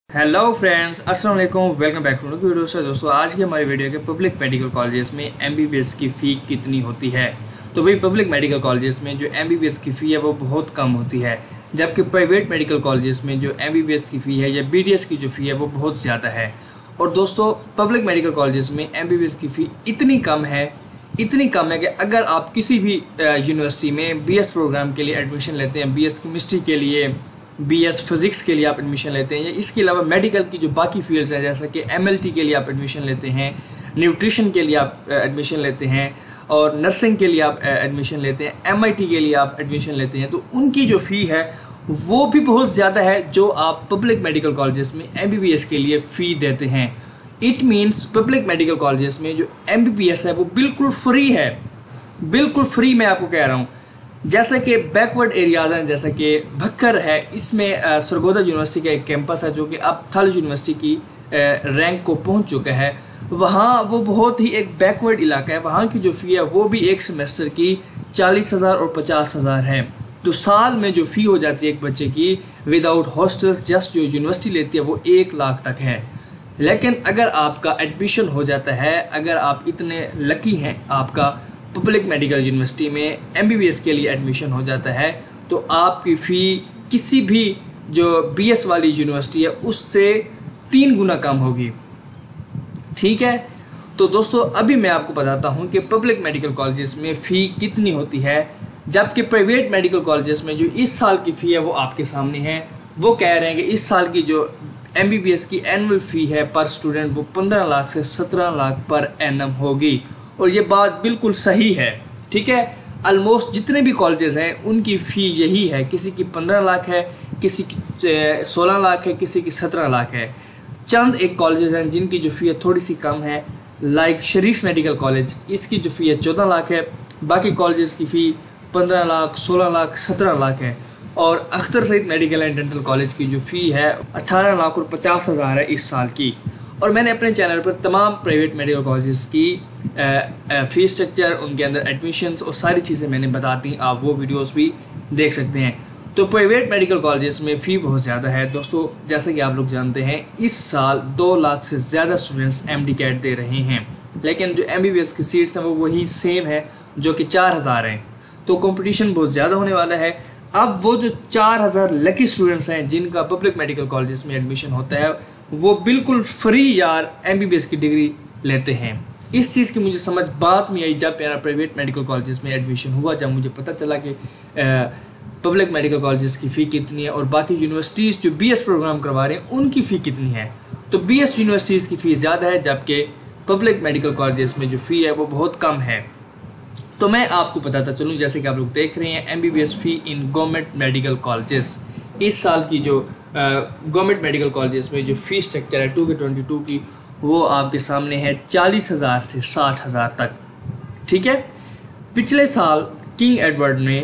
Hello friends, अस्सलाम वालेकुम। Welcome back to video. से दोस्तों, आज की हमारी वीडियो के पब्लिक मेडिकल कॉलेजेस में एमबीबीएस की फ़ी कितनी होती है। तो भाई, पब्लिक मेडिकल कॉलेजेस में जो एमबीबीएस की फ़ी है वो बहुत कम होती है, जबकि प्राइवेट मेडिकल कॉलेजेस में जो एमबीबीएस की फ़ी है या बीडीएस की जो फ़ी है वो बहुत ज़्यादा है। और दोस्तों, पब्लिक मेडिकल कॉलेजेस में एमबीबीएस की फ़ी इतनी कम है कि अगर आप किसी भी यूनिवर्सिटी में बीएस प्रोग्राम के लिए एडमिशन लेते हैं, बीएस केमिस्ट्री के लिए, बीएस फिज़िक्स के लिए आप एडमिशन लेते हैं, या इसके अलावा मेडिकल की जो बाकी फील्ड्स हैं जैसा कि एमएलटी के लिए आप एडमिशन लेते हैं, न्यूट्रिशन के लिए आप एडमिशन लेते हैं, और नर्सिंग के लिए आप एडमिशन लेते हैं, एमआईटी के लिए आप एडमिशन लेते हैं, तो उनकी जो फ़ी है वो भी बहुत ज़्यादा है जो आप पब्लिक मेडिकल कॉलेजेस में एमबीबीएस के लिए फ़ी देते हैं। It means public medical colleges में जो एमबीबीएस है वो बिल्कुल फ्री है, बिल्कुल फ्री। मैं आपको कह रहा हूँ, जैसे कि बैकवर्ड एरियाज हैं, जैसे कि भक्कर है, इसमें सरगोदा यूनिवर्सिटी का एक कैंपस है जो कि अब थल यूनिवर्सिटी की रैंक को पहुंच चुका है। वहाँ वो बहुत ही एक बैकवर्ड इलाका है, वहाँ की जो फ़ी है वो भी एक सेमेस्टर की 40,000 और 50,000 है। तो साल में जो फ़ी हो जाती है एक बच्चे की विदाउट हॉस्टल, जस्ट जो यूनिवर्सिटी लेती है वो 1 लाख तक है। लेकिन अगर आपका एडमिशन हो जाता है, अगर आप इतने लकी हैं, आपका पब्लिक मेडिकल यूनिवर्सिटी में एमबीबीएस के लिए एडमिशन हो जाता है, तो आपकी फ़ी किसी भी जो बीएस वाली यूनिवर्सिटी है उससे 3 गुना कम होगी। ठीक है, तो दोस्तों अभी मैं आपको बताता हूँ कि पब्लिक मेडिकल कॉलेजेस में फ़ी कितनी होती है, जबकि प्राइवेट मेडिकल कॉलेजेस में जो इस साल की फ़ी है वो आपके सामने है। वो कह रहे हैं कि इस साल की जो एमबीबीएस की एनुअल फ़ी है पर स्टूडेंट वो 15 लाख से 17 लाख पर एनम होगी। और ये बात बिल्कुल सही है। ठीक है, ऑलमोस्ट जितने भी कॉलेजेस हैं उनकी फ़ी यही है, किसी की 15 लाख है, किसी की 16 लाख है, किसी की 17 लाख है। चंद एक कॉलेजेस हैं जिनकी जो फ़ी है थोड़ी सी कम है, लाइक शरीफ मेडिकल कॉलेज, इसकी जो फ़ी है 14 लाख है। बाकी कॉलेजेस की फ़ी 15 लाख, 16 लाख, 17 लाख है। और Akhtar Saeed medical and dental college की जो फ़ी है 18 लाख और 50,000 है इस साल की। और मैंने अपने चैनल पर तमाम प्राइवेट मेडिकल कॉलेजेस की फ़ी स्ट्रक्चर, उनके अंदर एडमिशन्स और सारी चीज़ें मैंने बता दी, आप वो वीडियोस भी देख सकते हैं। तो प्राइवेट मेडिकल कॉलेजेस में फ़ी बहुत ज़्यादा है दोस्तों। जैसे कि आप लोग जानते हैं, इस साल 2 लाख से ज़्यादा स्टूडेंट्स एमडी कैट दे रहे हैं, लेकिन जो एमबीबीएस की सीट्स हैं वो वही सेम है जो कि 4,000 हैं। तो कंपटीशन बहुत ज़्यादा होने वाला है। अब वो जो 4,000 लकी स्टूडेंट्स हैं जिनका पब्लिक मेडिकल कॉलेजेस में एडमिशन होता है, वो बिल्कुल फ्री यार एमबीबीएस की डिग्री लेते हैं। इस चीज़ की मुझे समझ बात नहीं आई जब मेरा प्राइवेट मेडिकल कॉलेजेस में एडमिशन हुआ, जब मुझे पता चला कि पब्लिक मेडिकल कॉलेजेस की फ़ी कितनी है और बाकी यूनिवर्सिटीज़ जो बीएस प्रोग्राम करवा रहे हैं उनकी फ़ी कितनी है। तो बीएस यूनिवर्सिटीज़ की फ़ी ज़्यादा है, जबकि पब्लिक मेडिकल कॉलेजेस में जो फ़ी है वो बहुत कम है। तो मैं आपको बताता चलूँ, जैसे कि आप लोग देख रहे हैं MBBS fee in government medical colleges. इस साल की जो गवर्नमेंट मेडिकल कॉलेजेस में जो फ़ी स्ट्रक्चर है 2K22 की, वो आपके सामने है 40,000 से 60,000 तक। ठीक है, पिछले साल किंग एडवर्ड में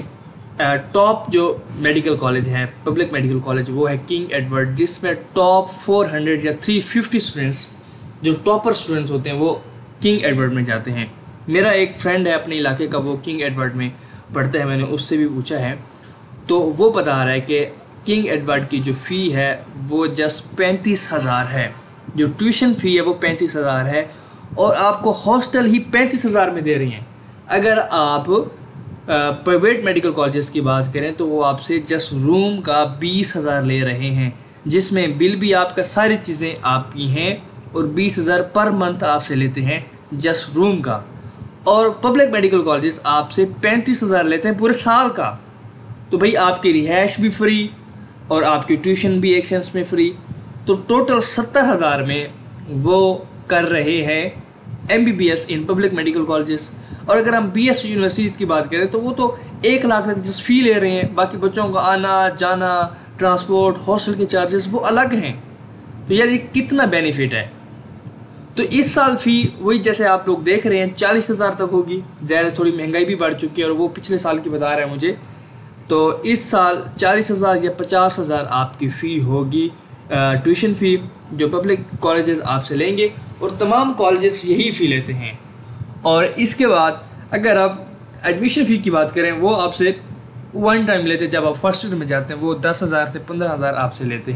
टॉप जो मेडिकल कॉलेज है, पब्लिक मेडिकल कॉलेज, वो है किंग एडवर्ड, जिसमें टॉप 400 या 350 स्टूडेंट्स, जो टॉपर स्टूडेंट्स होते हैं वो किंग एडवर्ड में जाते हैं। मेरा एक फ्रेंड है अपने इलाके का, वो किंग एडवर्ड में पढ़ता है, मैंने उससे भी पूछा है, तो वो बता रहा है कि किंग एडवर्ड की जो फ़ी है वो जस्ट 35,000 है। जो ट्यूशन फ़ी है वो 35,000 है, और आपको हॉस्टल ही 35,000 में दे रही हैं। अगर आप प्राइवेट मेडिकल कॉलेजेस की बात करें तो वो आपसे जस्ट रूम का 20,000 ले रहे हैं, जिसमें बिल भी आपका, सारी चीज़ें आपकी हैं, और 20,000 पर मंथ आपसे लेते हैं जस्ट रूम का। और पब्लिक मेडिकल कॉलेजेस आपसे 35,000 लेते हैं पूरे साल का। तो भाई, आपकी रिहाइश भी फ्री और आपकी ट्यूशन भी एक सेंस में फ्री, तो टोटल 70,000 में वो कर रहे हैं MBBS in public medical colleges. और अगर हम बीएस यूनिवर्सिटीज़ की बात करें तो वो तो 1 लाख तक जस्ट फ़ी ले रहे हैं, बाकी बच्चों का आना जाना, ट्रांसपोर्ट, हॉस्टल के चार्जेस वो अलग हैं। तो यार ये कितना बेनिफिट है। तो इस साल फ़ी वही जैसे आप लोग देख रहे हैं 40,000 तक होगी। ज़्यादा थोड़ी महंगाई भी बढ़ चुकी है और वो पिछले साल की बता रहे हैं मुझे। तो इस साल 40,000 या 50,000 आपकी फ़ी होगी, ट्यूशन फ़ी जो पब्लिक कॉलेजेस आपसे लेंगे, और तमाम कॉलेजेस यही फ़ी लेते हैं। और इसके बाद अगर आप एडमिशन फ़ी की बात करें, वो आपसे वन टाइम लेते हैं। जब आप फर्स्ट ईयर में जाते हैं वो 10,000 से 15,000 आपसे लेते हैं।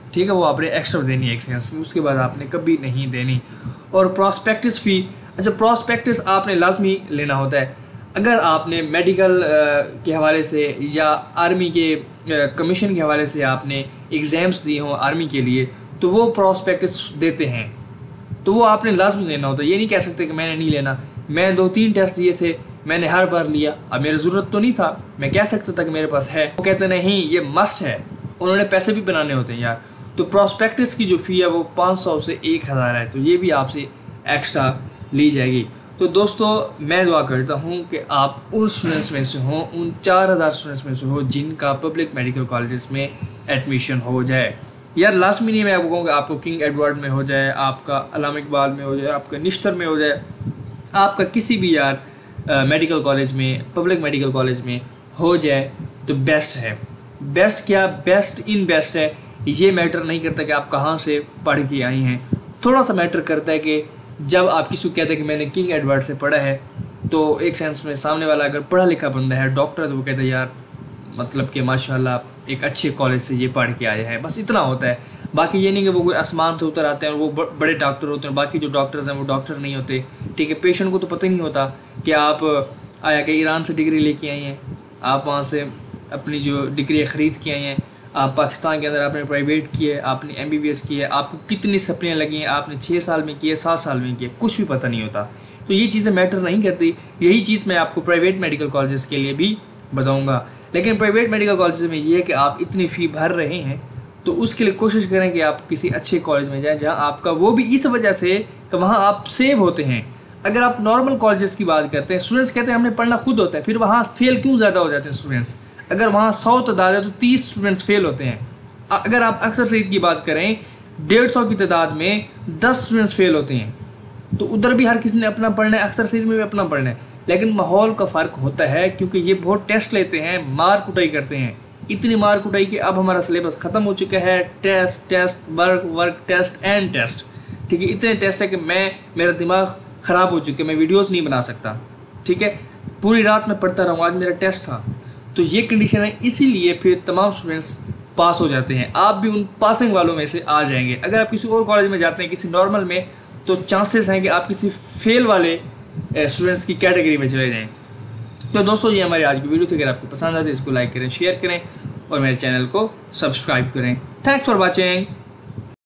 ठीक है, वो आपने एक्स्ट्रा देनी है एक साइंस में, उसके बाद आपने कभी नहीं देनी। और प्रॉस्पेक्टस फ़ी, अच्छा प्रॉस्पेक्टस आपने लाजमी लेना होता है। अगर आपने मेडिकल के हवाले से या आर्मी के कमीशन के हवाले से आपने एग्ज़ाम्स दिए हों आर्मी के लिए, तो वो प्रॉस्पेक्टस देते हैं, तो वो आपने लाजमी लेना होता है। ये नहीं कह सकते कि मैंने नहीं लेना, मैं 2-3 टेस्ट दिए थे, मैंने हर बार लिया, अब मेरी ज़रूरत तो नहीं था, मैं कह सकता था कि मेरे पास है। वो कहते नहीं ये मस्ट है, उन्होंने पैसे भी बनाने होते हैं यार। तो प्रॉस्पेक्टस की जो फ़ी है वो 500 से 1000 है, तो ये भी आपसे एक्स्ट्रा ली जाएगी। तो दोस्तों मैं दुआ करता हूँ कि आप उन स्टूडेंट्स में से हों, उन 4000 स्टूडेंट्स में से हो जिनका पब्लिक मेडिकल कॉलेजेस में एडमिशन हो जाए। यार लास्ट में नहीं मैं आपको कहूँगा आपको किंग एडवर्ड में हो जाए, आपका अल्लामा इकबाल में हो जाए, आपका निश्तर में हो जाए, आपका किसी भी यार मेडिकल कॉलेज में, पब्लिक मेडिकल कॉलेज में हो जाए तो बेस्ट है। बेस्ट क्या, बेस्ट इन बेस्ट है। ये मैटर नहीं करता कि आप कहाँ से पढ़ के आई हैं, थोड़ा सा मैटर करता है कि जब आप किसी को कहते हैं कि मैंने किंग एडवर्ड से पढ़ा है, तो एक सेंस में सामने वाला अगर पढ़ा लिखा बंदा है, डॉक्टर, तो वो कहता है यार मतलब कि माशाल्लाह एक अच्छे कॉलेज से ये पढ़ के आया है, बस इतना होता है। बाकी ये नहीं कि वो कोई आसमान से उतर आते हैं और वो बड़े डॉक्टर होते हैं, बाकी जो डॉक्टर्स हैं वो डॉक्टर नहीं होते। ठीक है, पेशेंट को तो पता ही नहीं होता कि आप आया कि ईरान से डिग्री लेके आई हैं, आप वहाँ से अपनी जो डिग्री ख़रीद के आई हैं, आप पाकिस्तान के अंदर आपने प्राइवेट की है, आपने MBBS की है, आपको कितनी सप्लियाँ लगी हैं, आपने 6 साल में की है, 7 साल में की है, कुछ भी पता नहीं होता। तो ये चीज़ें मैटर नहीं करती। यही चीज़ मैं आपको प्राइवेट मेडिकल कॉलेजेस के लिए भी बताऊँगा। लेकिन प्राइवेट मेडिकल कॉलेज में ये है कि आप इतनी फ़ी भर रहे हैं, तो उसके लिए कोशिश करें कि आप किसी अच्छे कॉलेज में जाएं जहां आपका, वो भी इस वजह से कि वहां आप सेव होते हैं। अगर आप नॉर्मल कॉलेजेस की बात करते हैं, स्टूडेंट्स कहते हैं हमने पढ़ना खुद होता है, फिर वहां फेल क्यों ज़्यादा हो जाते हैं स्टूडेंट्स। अगर वहाँ 100 तादाद है तो 30 स्टूडेंट्स फेल होते हैं। अगर आप अक्सर सईद की बात करें, 150 की तादाद में 10 स्टूडेंट्स फेल होते हैं। तो उधर भी हर किसी ने अपना पढ़ना है, अक्सर सईद में भी अपना पढ़ना है, लेकिन माहौल का फ़र्क होता है क्योंकि ये बहुत टेस्ट लेते हैं, मार कुटाई करते हैं, इतनी मार कुटाई कि अब हमारा सिलेबस ख़त्म हो चुका है। Test test work test and test, ठीक है, इतने टेस्ट है कि मेरा दिमाग ख़राब हो चुका है, मैं वीडियोस नहीं बना सकता। ठीक है, पूरी रात मैं पढ़ता रहूँ, आज मेरा टेस्ट था। तो ये कंडीशन है, इसीलिए फिर तमाम स्टूडेंट्स पास हो जाते हैं। आप भी उन पासिंग वालों में से आ जाएंगे। अगर आप किसी और कॉलेज में जाते हैं, किसी नॉर्मल में, तो चांसेस हैं कि आप किसी फेल वाले स्टूडेंट्स की कैटेगरी में चले जाएँ। तो दोस्तों ये हमारी आज की वीडियो थी। अगर आपको पसंद आती है इसको लाइक करें, शेयर करें और मेरे चैनल को सब्सक्राइब करें। Thanks for watching.